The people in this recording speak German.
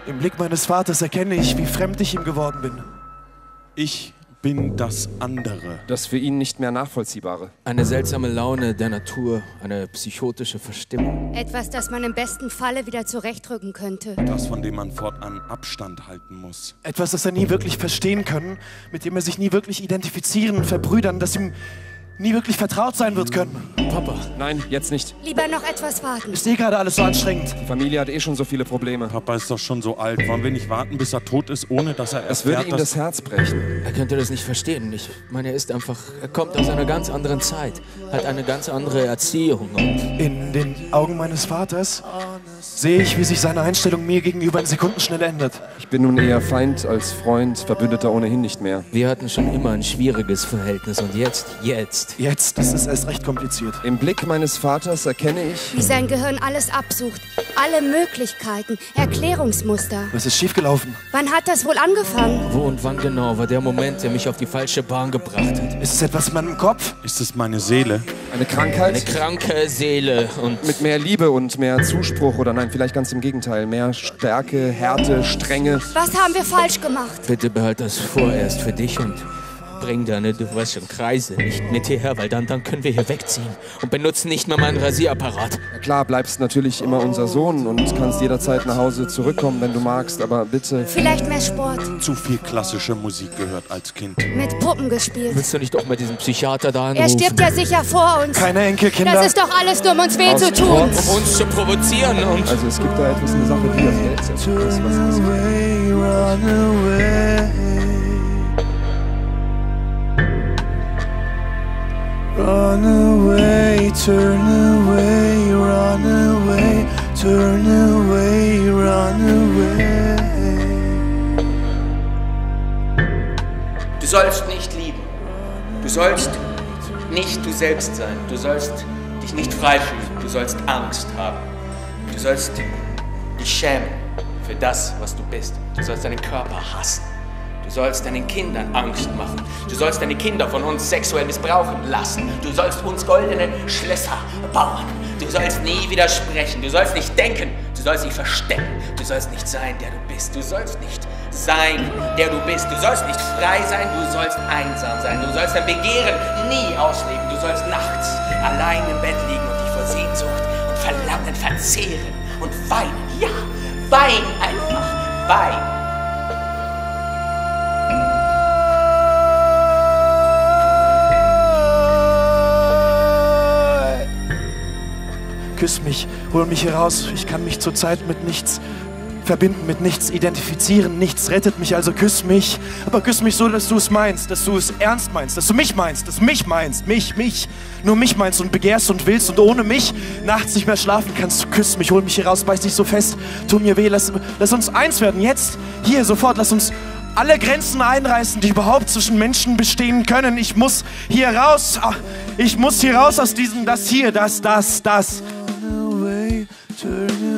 Im Blick meines Vaters erkenne ich, wie fremd ich ihm geworden bin. Ich bin das andere. Das für ihn nicht mehr Nachvollziehbare. Eine seltsame Laune der Natur, eine psychotische Verstimmung. Etwas, das man im besten Falle wieder zurechtrücken könnte. Das, von dem man fortan Abstand halten muss. Etwas, das er nie wirklich verstehen kann, mit dem er sich nie wirklich identifizieren und verbrüdern, das ihm nie wirklich vertraut sein wird können. Papa. Nein, jetzt nicht. Lieber noch etwas warten. Ist gerade alles so anstrengend. Die Familie hat eh schon so viele Probleme. Papa ist doch schon so alt. Wollen wir nicht warten, bis er tot ist, ohne dass er Es würde erfährt, ihm das Herz brechen. Er könnte das nicht verstehen. Ich meine, er kommt aus einer ganz anderen Zeit, hat eine ganz andere Erziehung. Und In den Augen meines Vaters sehe ich, wie sich seine Einstellung mir gegenüber in Sekundenschnelle ändert. Ich bin nun eher Feind als Freund, Verbündeter ohnehin nicht mehr. wir hatten schon immer ein schwieriges Verhältnis und jetzt. Jetzt, das ist erst recht kompliziert. Im Blick meines Vaters erkenne ich... Wie sein Gehirn alles absucht. Alle Möglichkeiten, Erklärungsmuster. Was ist schiefgelaufen? Wann hat das wohl angefangen? Wo und wann genau war der Moment, der mich auf die falsche Bahn gebracht hat? Ist es etwas in meinem Kopf? Ist es meine Seele? Eine Krankheit? Eine kranke Seele und Mit mehr Liebe und mehr Zuspruch oder nein, vielleicht ganz im Gegenteil. Mehr Stärke, Härte, Strenge. Was haben wir falsch gemacht? bitte behalt das vorerst für dich und bring deine, du weißt schon, Kreise nicht mit hierher, weil dann können wir hier wegziehen und benutzen nicht mehr meinen Rasierapparat. Na klar, bleibst natürlich immer unser Sohn und kannst jederzeit nach Hause zurückkommen, wenn du magst, aber bitte... Vielleicht mehr Sport. Zu viel klassische Musik gehört als Kind. Mit Puppen gespielt. Willst du nicht doch mal diesen Psychiater da anrufen? Er stirbt ja sicher vor uns. Keine Enkelkinder. Das ist doch alles nur, um uns weh Aus zu tun. Trotz. Um uns zu provozieren und... Also es gibt da etwas in der Sache, die das, was Run away, turn away, run away, turn away, run away. Du sollst nicht lieben. Du sollst nicht du selbst sein. Du sollst dich nicht frei fühlen. Du sollst Angst haben. Du sollst dich schämen für das, was du bist. Du sollst deinen Körper hassen. Du sollst deinen Kindern Angst machen. Du sollst deine Kinder von uns sexuell missbrauchen lassen. Du sollst uns goldene Schlösser bauen. Du sollst nie widersprechen. Du sollst nicht denken. Du sollst dich verstecken. Du sollst nicht sein, der du bist. Du sollst nicht sein, der du bist. Du sollst nicht frei sein. Du sollst einsam sein. Du sollst dein Begehren nie ausleben. Du sollst nachts allein im Bett liegen und dich vor Sehnsucht und Verlangen verzehren und weinen. Ja, wein einfach. Wein. Küss mich, hol mich hier raus. Ich kann mich zurzeit mit nichts verbinden, mit nichts identifizieren. Nichts rettet mich, also küss mich. Aber küss mich so, dass du es meinst, dass du es ernst meinst, dass du mich meinst, dass du mich meinst. Mich. Nur mich meinst und begehrst und willst und ohne mich nachts nicht mehr schlafen kannst. Küss mich, hol mich hier raus, beiß dich so fest. Tu mir weh, lass uns eins werden. Jetzt, hier, sofort, lass uns alle Grenzen einreißen, die überhaupt zwischen Menschen bestehen können. Ich muss hier raus. Ich muss hier raus aus diesem, das hier, das. Turn